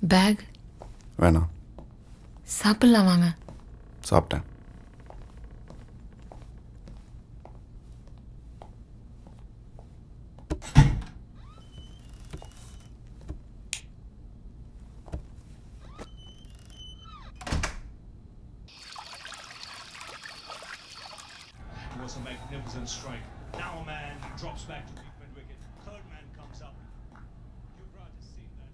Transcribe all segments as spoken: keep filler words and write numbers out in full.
Back வேணாம். சாப்பிடலாம் வாங்க. சாப்பிட்டேன். Was a magnificent strike. Now a man drops back to deep mid wicket. Third man comes up. Yuvraj has seen that.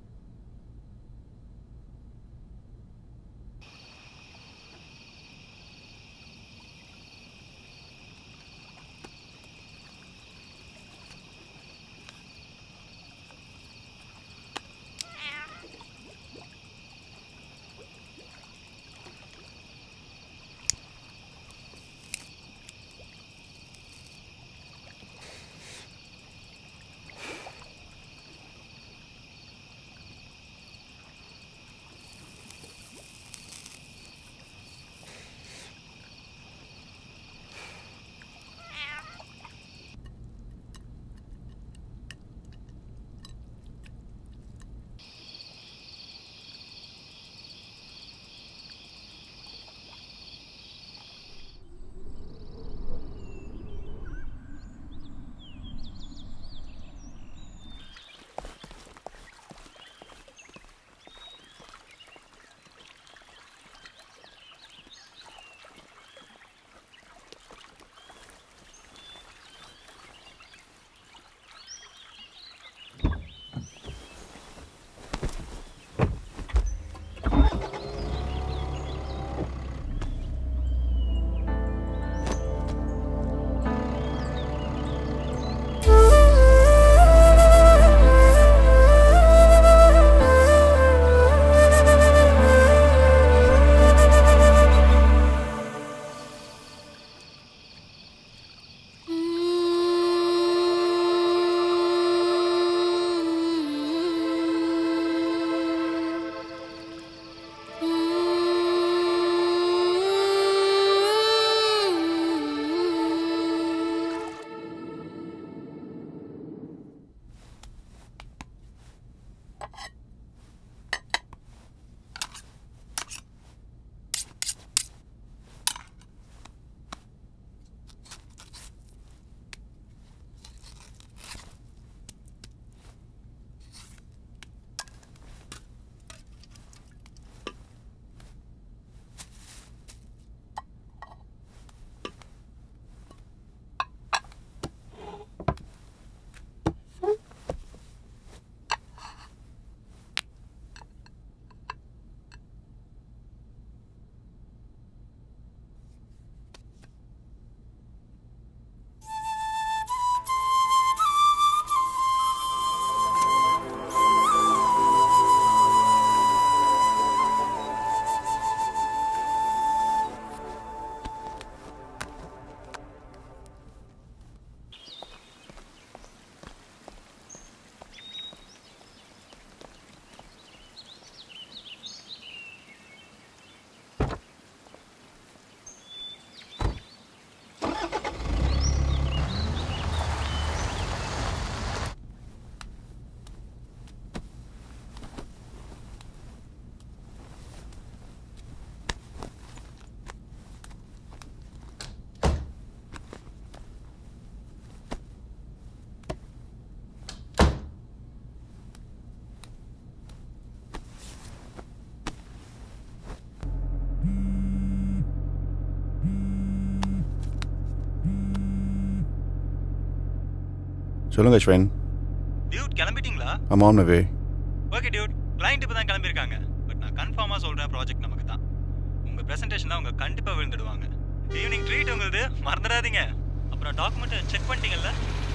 சொல்லுங்க Ashwin. Dude கிளம்பிட்டீங்களா? I'm on my way. Okay dude, client இப்போ தான் கிளம்பியிருக்காங்க. But நான் கன்ஃபார்மாக சொல்கிறேன், ப்ராஜெக்ட் நமக்கு தான். உங்கள் ப்ரெசன்டேஷன் தான் அவங்க கண்டிப்பாக விழுந்துடுவாங்க. ஈவினிங் ட்ரீட் உங்களுது, மறந்துடாதீங்க. அப்புறம் டாக்குமெண்ட்டை செக் பண்ணிட்டீங்கல்ல?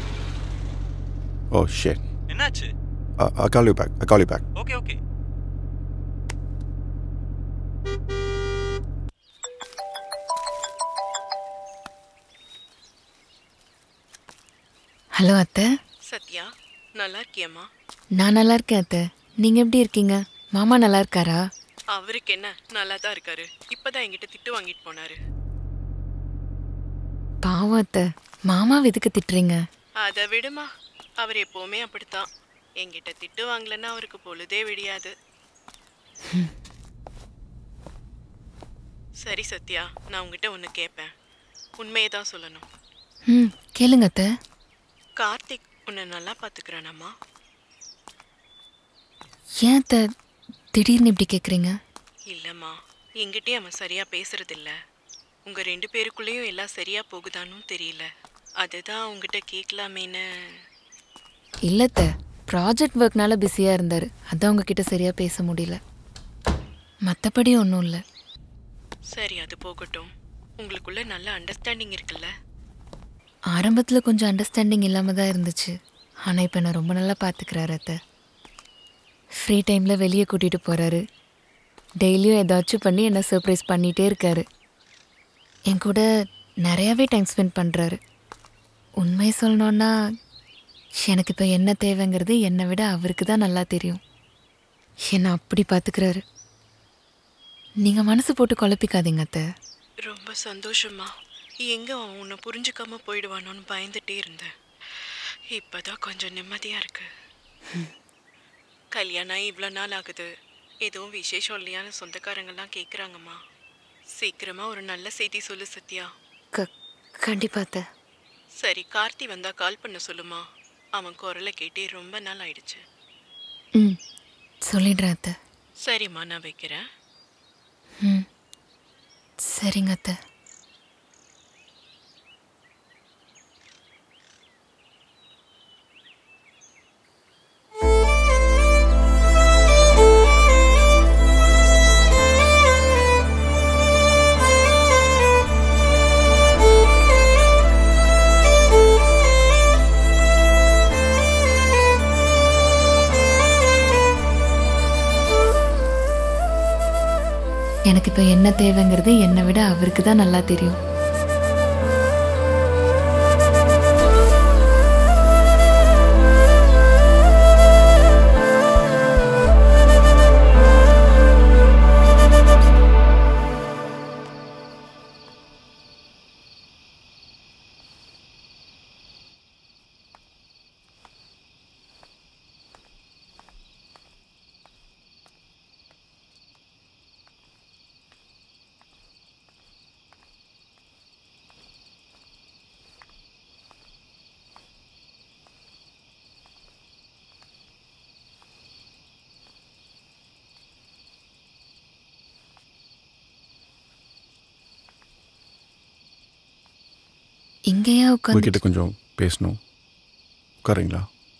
Oh shit. என்னாச்சு? Uh, I'll call you back. I'll call you back. Okay okay. Hello அத்தை. சத்யா, நல்லா இருக்கியம்மா? நான் நல்லா இருக்கேன் அத்தை. நீங்கள் எப்படி இருக்கீங்க? மாமா நல்லா இருக்காரா? அவருக்கு என்ன, நல்லா தான் இருக்காரு. இப்போதான் என்கிட்ட திட்டு வாங்கிட்டு போனாரு. பாவம் அத்தை, மாமாவை எதுக்கு திட்டுறீங்க? அதை விடுமா, அவர் எப்போவுமே அப்படித்தான். என்கிட்ட திட்டு வாங்கலன்னா அவருக்கு பொழுதே விடியாது. சரி சத்யா, நான் உங்ககிட்ட ஒன்று கேட்பேன். உண்மையை தான் சொல்லணும். ம் கேளுங்க அத்தை. கார்த்திக் உன்னை நல்லா பார்த்துக்கிறானாம்மா? ஏன் அத்தை திடீர்னு இப்படி கேட்குறீங்க? இல்லைம்மா, எங்கிட்டே அவன் சரியாக பேசுறதில்ல. உங்கள் ரெண்டு பேருக்குள்ளேயும் எல்லாம் சரியாக போகுதான்னு தெரியல. அதுதான் உங்ககிட்ட கேட்கலாமேன்னு. இல்லை அத்தை, ப்ராஜெக்ட் ஒர்க்னால பிஸியாக இருந்தார். அதான் உங்ககிட்ட சரியாக பேச முடியல. மற்றபடி ஒன்றும் இல்லை. சரி, அது போகட்டும். உங்களுக்குள்ள நல்ல அண்டர்ஸ்டாண்டிங் இருக்குல்ல? ஆரம்பத்தில் கொஞ்சம் அண்டர்ஸ்டாண்டிங் இல்லாமல் தான் இருந்துச்சு. ஆனால் இப்போ நான் ரொம்ப நல்லா பார்த்துக்கிறாரு அத்தை. ஃப்ரீ டைமில் வெளியே கூட்டிகிட்டு போகிறாரு. டெய்லியும் ஏதாச்சும் பண்ணி என்னை சர்ப்ரைஸ் பண்ணிகிட்டே இருக்காரு. என் கூட நிறையாவே டைம் ஸ்பெண்ட் பண்ணுறாரு. உண்மையை சொல்லணுன்னா எனக்கு இப்போ என்ன தேவைங்கிறது என்னை விட அவருக்கு தான் நல்லா தெரியும். என்னை அப்படி பார்த்துக்கிறாரு. நீங்கள் மனசு போட்டு குழப்பிக்காதீங்க அத்தை. ரொம்ப சந்தோஷமா. எங்கே அவன் உன்னை புரிஞ்சுக்காம போயிடுவானோன்னு பயந்துட்டே இருந்தேன். இப்போதான் கொஞ்சம் நிம்மதியாக இருக்கு. கல்யாணம் இவ்வளோ நாள் ஆகுது, எதுவும் விசேஷம் இல்லையான்னு சொந்தக்காரங்கெல்லாம் கேட்குறாங்கம்மா. சீக்கிரமாக ஒரு நல்ல செய்தி சொல்லு சத்யா. க கண்டிப்பாக அத்தை. சரி, கார்த்தி வந்தால் கால் பண்ண சொல்லுமா. அவன் குரலை கேட்டே ரொம்ப நாள் ஆயிடுச்சு. ம் சொல்லிடுறேன் அத்தை. சரிம்மா, நான் வைக்கிறேன். ம் சரிங்க அத்தை. எனக்கு இப்போ என்ன தேவைங்கிறது என்னை விட அவருக்கு தான் நல்லா தெரியும். இங்கேயா உட்காந்து உங்ககிட்ட கொஞ்சம் பேசணும். உட்காருங்களா?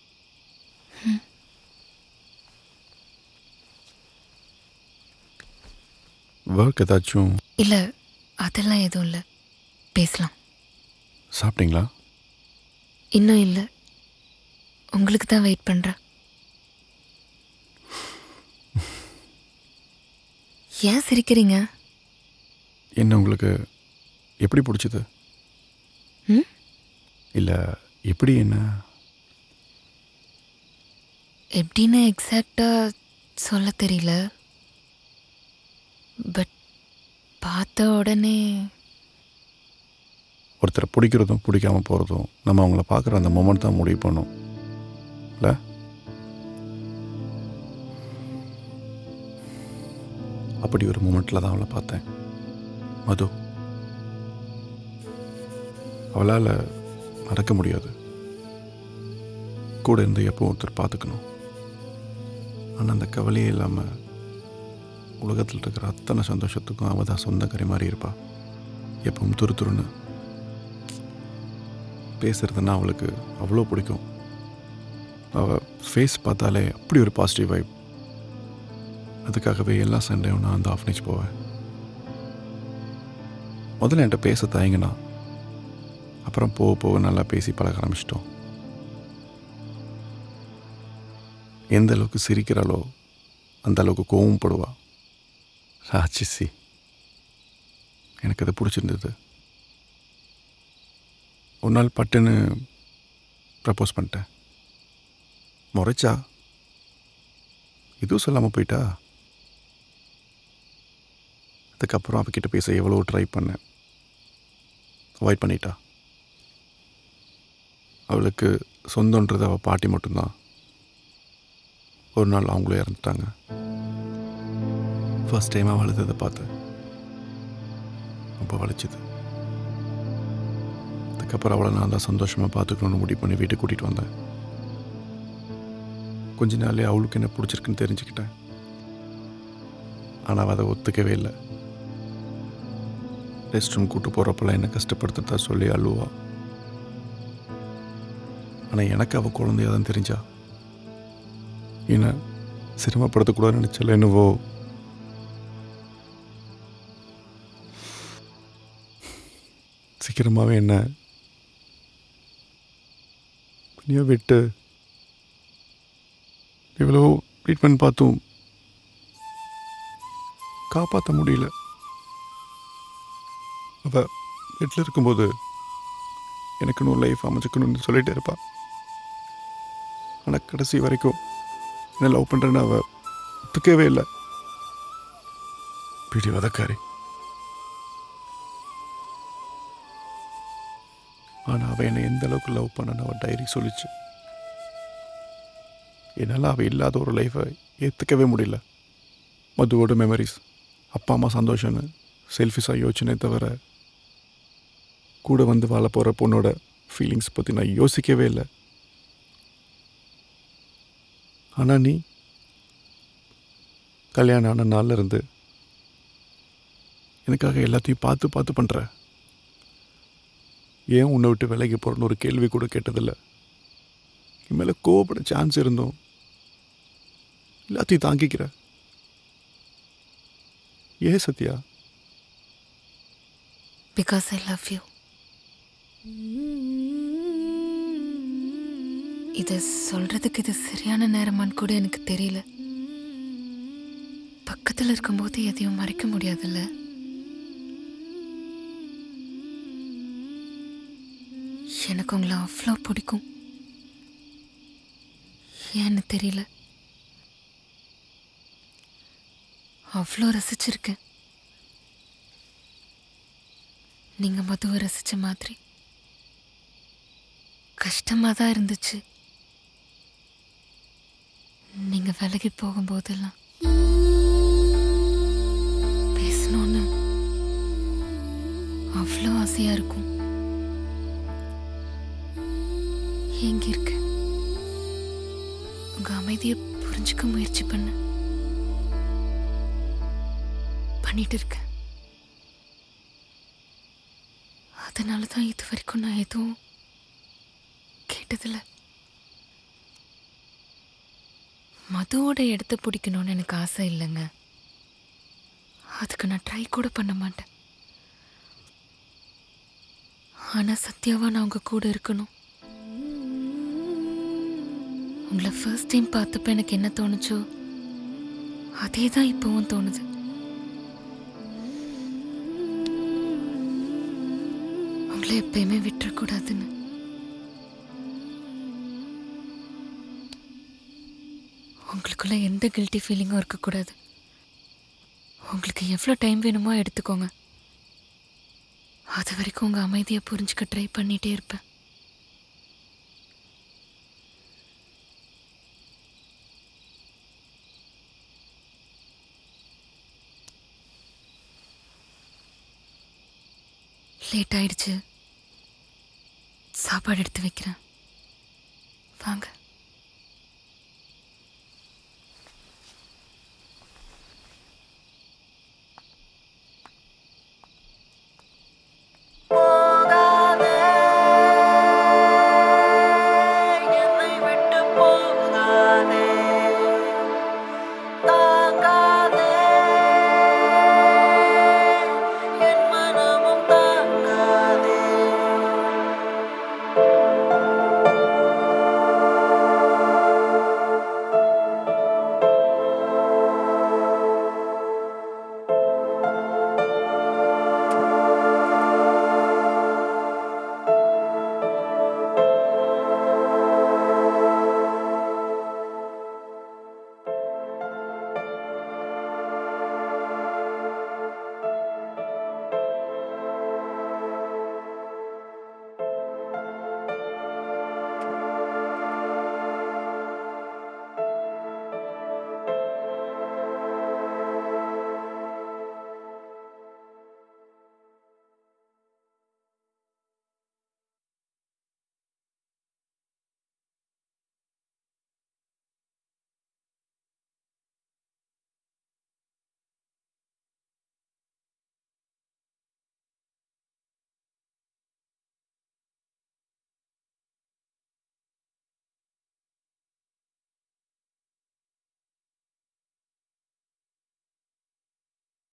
ஒர்க் ஏதாச்சும்? இல்லை, அதெல்லாம் எதுவும் இல்லை, பேசலாம். சாப்பிட்டீங்களா? இன்னும் இல்லை, உங்களுக்கு தான் வெயிட் பண்ணுறேன். ஏன் சிரிக்கிறீங்க? என்ன உங்களுக்கு எப்படி பிடிச்சது? ம் இல்லை எப்படி? என்ன எப்படின்னு எக்ஸாக்டாக சொல்ல தெரியல. பட் பார்த்த உடனே ஒருத்தரை பிடிக்கிறதும் பிடிக்காம போகிறதும் நம்ம அவங்கள பார்க்குற அந்த மொமெண்ட் தான் முடிவு பண்ணோம் இல்லை? அப்படி ஒரு மொமெண்ட்டில் தான் அவளை பார்த்தேன். மது, அவளால் நடக்க முடியாது. கூட இருந்து எப்போ ஒருத்தர் பார்த்துக்கணும். ஆனால் அந்த கவலையே இல்லாமல் உலகத்தில் இருக்கிற அத்தனை சந்தோஷத்துக்கும் அவள் தான் சொந்தக்காரி மாதிரி இருப்பாள். எப்பவும் துரு துருன்னு பேசுகிறதுனா அவளுக்கு அவ்வளோ பிடிக்கும். அவள் ஃபேஸ் பார்த்தாலே அப்படி ஒரு பாசிட்டிவ் வைப். அதுக்காகவே எல்லா சண்டையும் நான் அந்த ஆஃப்னேஜ் போவேன். முதல்ல என்கிட்ட பேச தயங்கினா, அப்புறம் போக போக நல்லா பேசி பழக ஆரம்பிச்சிட்டோம். எந்த அளவுக்கு சிரிக்கிறாளோ அந்த அளவுக்கு கோவம் படுவா. ராட்சசி. எனக்கு அது பிடிச்சிருந்தது. ஒரு நாள் பட்டுன்னு ப்ரப்போஸ் பண்ணிட்டேன். முறைச்சா, இதுவும் சொல்லாமல் போயிட்டா. அதுக்கப்புறம் அவகிட்ட பேச எவ்வளோ ட்ரை பண்ணேன், அவாய்ட் பண்ணிட்டா. அவளுக்கு சொந்தன்றது அவள் பாட்டி மட்டும்தான். ஒரு நாள் அவங்களும் இறந்துட்டாங்க. ஃபர்ஸ்ட் டைமாக வளர்த்ததை பார்த்தேன். ரொம்ப வலிச்சுது. அதுக்கப்புறம் அவளை நான் தான் சந்தோஷமாக பார்த்துக்கணுன்னு முடிவு பண்ணி வீட்டுக்கு கூட்டிகிட்டு வந்தேன். கொஞ்ச நாளே அவளுக்கு என்ன பிடிச்சிருக்குன்னு தெரிஞ்சுக்கிட்டேன். ஆனால் அவள் அதை ஒத்துக்கவே இல்லை. ரெஸ்ட் ரூம் கூட்டு போகிறப்பெல்லாம் என்ன கஷ்டப்படுத்துறதா சொல்லி அழுவா. ஆனால் எனக்கு அவள் குழந்தையாக தான் தெரிஞ்சா. ஏன்னா சிரமப்படுத்தக்கூடாதுன்னு நினச்சால என்னவோ சீக்கிரமாகவே என்ன பண்ணியா விட்டு இவ்வளோ ட்ரீட்மெண்ட் பார்த்தும் காப்பாற்ற முடியல. அவள் வீட்டில் இருக்கும்போது எனக்குன்னு ஒரு லைஃப் அமைச்சுக்கணும்னு சொல்லிகிட்டே இருப்பாள். ஆனால் கடைசி வரைக்கும் என்ன லவ் பண்ணுறேன்னு அவள் ஒத்துக்கவே இல்லை. பிடி வதக்காரி. ஆனால் அவள் என்னை எந்த அளவுக்கு லவ் பண்ணன்னு அவள் டைரி சொல்லிச்சு. என்னால் அவள் இல்லாத ஒரு லைஃப்பை ஏற்றுக்கவே முடியல. மதுவோட மெமரிஸ், அப்பா அம்மா சந்தோஷம்னு செல்ஃபிஸாக யோசிச்சுனே தவிர கூட வந்து வாழ போகிற பொண்ணோட ஃபீலிங்ஸ் பற்றி நான் யோசிக்கவே இல்லை. ஆனால் நீ கல்யாணம் ஆன நாளில் இருந்து எனக்காக எல்லாத்தையும் பார்த்து பார்த்து பண்ணுற. ஏன் உன்னை விட்டு விலைக்கு போகிறன்னு ஒரு கேள்வி கூட கேட்டதில்லை. என் மேலே கோவப்பட சான்ஸ் இருந்தோம் எல்லாத்தையும் தாங்கிக்கிற. ஏன் Sathya? Because I love you. இதை சொல்றதுக்கு இது சரியான நேரமான்னு கூட எனக்கு தெரியல. பக்கத்தில் இருக்கும்போது எதையும் மறைக்க முடியாதுல்ல. எனக்கு உங்களை அவ்வளோ பிடிக்கும். ஏன்னு தெரியல, அவ்வளோ ரசிச்சிருக்கேன். நீங்க மதுவை ரசிச்ச மாதிரி கஷ்டமா தான் இருந்துச்சு. நீங்க விலகி போகும்போதெல்லாம் பேசணும்னு அவ்வளோ ஆசையா இருக்கும். எங்க இருக்க உங்க அமைதியை புரிஞ்சுக்க முயற்சி பண்ண பண்ணிட்டு இருக்க. அதனால தான் இது வரைக்கும் நான் எதுவும் கேட்டதில்லை. மதுவோட இடத்த பிடிக்கணும்னு எனக்கு ஆசை இல்லைங்க. அதுக்கு நான் ட்ரை கூட பண்ண மாட்டேன். ஆனால் சத்யாவா நான் உங்க கூட இருக்கணும். உங்களை ஃபர்ஸ்ட் டைம் பார்த்தப்ப எனக்கு என்ன தோணுச்சோ அதே தான் இப்போவும் தோணுது. உங்களை எப்பயுமே விட்டுறக்கூடாதுன்னு. உங்களுக்குள்ள எந்த கில்ட்டி ஃபீலிங்கும் இருக்கக்கூடாது. உங்களுக்கு எவ்வளோ டைம் வேணுமோ எடுத்துக்கோங்க. அது வரைக்கும் உங்கள் அமைதியை புரிஞ்சுக்க ட்ரை பண்ணிகிட்டே இருப்பேன். லேட் ஆயிடுச்சு, சாப்பாடு எடுத்து வைக்கிறேன், வாங்க.